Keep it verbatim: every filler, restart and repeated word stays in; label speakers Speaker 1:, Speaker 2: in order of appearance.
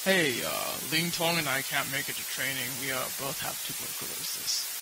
Speaker 1: Hey, uh, Ling Tong and I can't make it to training. We uh, both have tuberculosis.